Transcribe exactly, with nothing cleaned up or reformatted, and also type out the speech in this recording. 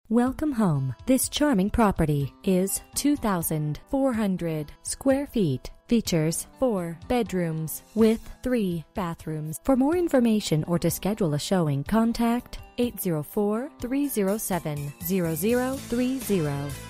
Welcome home. This charming property is two thousand four hundred square feet. Features four bedrooms with three bathrooms. For more information or to schedule a showing, contact eight zero four, three zero seven, zero zero three zero.